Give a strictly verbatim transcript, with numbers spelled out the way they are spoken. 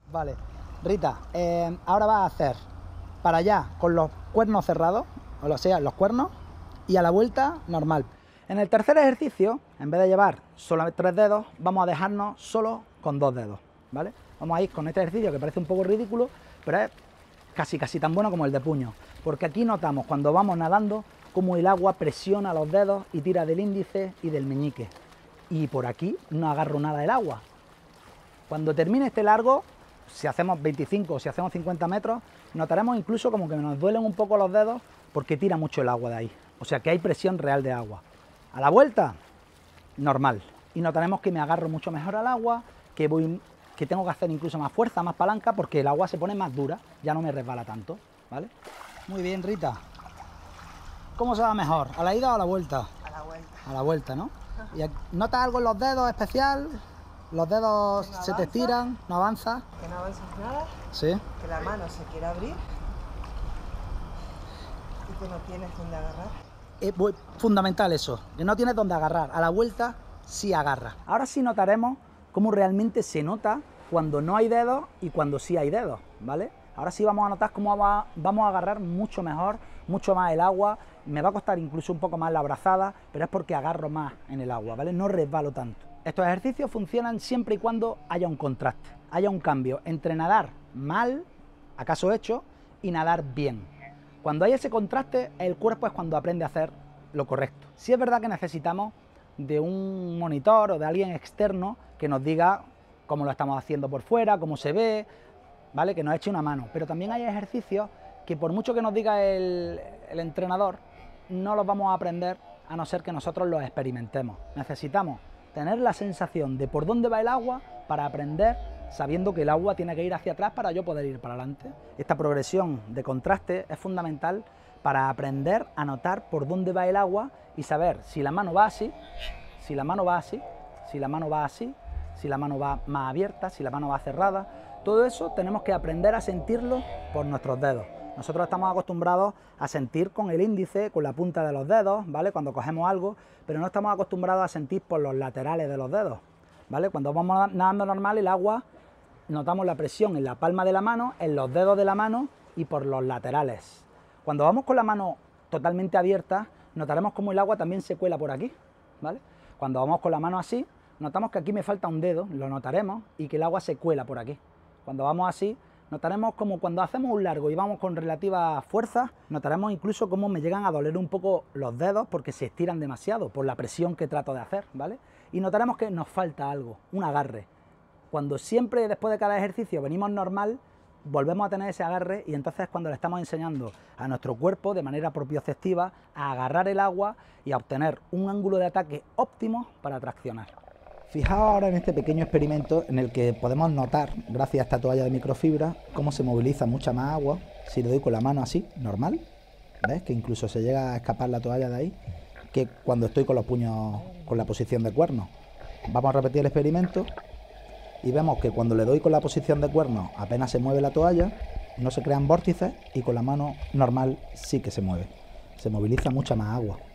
Vale, Rita, eh, ahora vas a hacer para allá con los cuernos cerrados, o sea, los cuernos, y a la vuelta normal. En el tercer ejercicio, en vez de llevar solo tres dedos, vamos a dejarnos solo con dos dedos, ¿vale? Vamos a ir con este ejercicio que parece un poco ridículo, pero es casi casi tan bueno como el de puño, porque aquí notamos cuando vamos nadando cómo el agua presiona los dedos y tira del índice y del meñique. Y por aquí no agarro nada del agua. Cuando termine este largo, si hacemos veinticinco o si hacemos cincuenta metros, notaremos incluso como que nos duelen un poco los dedos porque tira mucho el agua de ahí. O sea que hay presión real de agua. A la vuelta, normal. Y notaremos que me agarro mucho mejor al agua, que, voy, que tengo que hacer incluso más fuerza, más palanca, porque el agua se pone más dura, ya no me resbala tanto, ¿vale? Muy bien, Rita. ¿Cómo se va mejor? ¿A la ida o a la vuelta? A la vuelta. A la vuelta, ¿no? ¿Y notas algo en los dedos especial? ¿Los dedos no se te estiran? ¿No avanza? Que no avanzas nada. Sí. Que la mano se quiere abrir. Y que no tienes donde agarrar. Es fundamental eso, que no tienes donde agarrar. A la vuelta sí agarra. Ahora sí notaremos cómo realmente se nota cuando no hay dedos y cuando sí hay dedos, ¿vale? Ahora sí vamos a notar cómo va, vamos a agarrar mucho mejor, mucho más el agua. Me va a costar incluso un poco más la brazada, pero es porque agarro más en el agua, ¿vale? No resbalo tanto. Estos ejercicios funcionan siempre y cuando haya un contraste, haya un cambio entre nadar mal, acaso hecho, y nadar bien. Cuando hay ese contraste, el cuerpo es cuando aprende a hacer lo correcto. Sí es verdad que necesitamos de un monitor o de alguien externo que nos diga cómo lo estamos haciendo por fuera, cómo se ve, ¿vale? Que nos eche una mano. Pero también hay ejercicios que por mucho que nos diga el, el entrenador, no los vamos a aprender a no ser que nosotros los experimentemos. Necesitamos tener la sensación de por dónde va el agua para aprender sabiendo que el agua tiene que ir hacia atrás para yo poder ir para adelante. Esta progresión de contraste es fundamental para aprender a notar por dónde va el agua y saber si la mano va así, si la mano va así, si la mano va así, si la mano va más abierta, si la mano va cerrada. Todo eso tenemos que aprender a sentirlo por nuestros dedos. Nosotros estamos acostumbrados a sentir con el índice, con la punta de los dedos, ¿vale? Cuando cogemos algo, pero no estamos acostumbrados a sentir por los laterales de los dedos, ¿vale? Cuando vamos nadando normal, el agua, notamos la presión en la palma de la mano, en los dedos de la mano y por los laterales. Cuando vamos con la mano totalmente abierta, notaremos cómo el agua también se cuela por aquí, ¿vale? Cuando vamos con la mano así, notamos que aquí me falta un dedo, lo notaremos, y que el agua se cuela por aquí. Cuando vamos así, notaremos como cuando hacemos un largo y vamos con relativa fuerza, notaremos incluso cómo me llegan a doler un poco los dedos porque se estiran demasiado por la presión que trato de hacer, ¿vale? Y notaremos que nos falta algo, un agarre. Cuando siempre después de cada ejercicio venimos normal, volvemos a tener ese agarre y entonces es cuando le estamos enseñando a nuestro cuerpo de manera propioceptiva a agarrar el agua y a obtener un ángulo de ataque óptimo para traccionar. Fijaos ahora en este pequeño experimento en el que podemos notar, gracias a esta toalla de microfibra, cómo se moviliza mucha más agua si le doy con la mano así, normal, ¿ves? Que incluso se llega a escapar la toalla de ahí, que cuando estoy con los puños con la posición de cuerno. Vamos a repetir el experimento y vemos que cuando le doy con la posición de cuerno apenas se mueve la toalla, no se crean vórtices y con la mano normal sí que se mueve. Se moviliza mucha más agua.